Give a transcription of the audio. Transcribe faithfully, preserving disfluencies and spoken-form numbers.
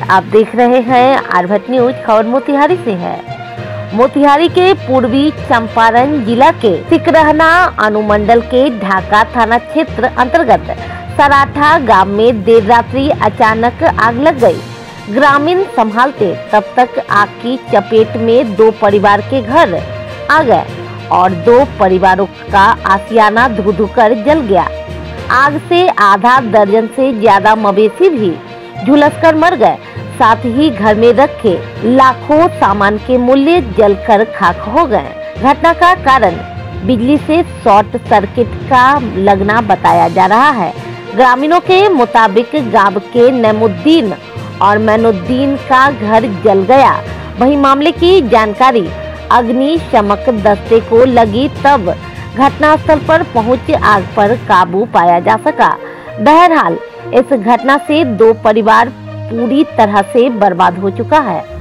आप देख रहे हैं आरभट न्यूज। खबर मोतिहारी से है। मोतिहारी के पूर्वी चंपारण जिला के सिकरहना अनुमंडल के ढाका थाना क्षेत्र अंतर्गत सराठा गांव में देर रात्रि अचानक आग लग गई। ग्रामीण संभालते तब तक आग की चपेट में दो परिवार के घर आ गए और दो परिवारों का आशियाना धुधुकर जल गया। आग से आधा दर्जन से ज्यादा मवेशी भी झुलसकर मर गए। साथ ही घर में रखे लाखों सामान के मूल्य जलकर खाक हो गए। घटना का कारण बिजली से शॉर्ट सर्किट का लगना बताया जा रहा है। ग्रामीणों के मुताबिक गांव के नैमुद्दीन और मैनुद्दीन का घर जल गया। वहीं मामले की जानकारी अग्निशमक दस्ते को लगी, तब घटनास्थल पर पहुंच आग पर काबू पाया जा सका। बहरहाल इस घटना से दो परिवार पूरी तरह से बर्बाद हो चुका है।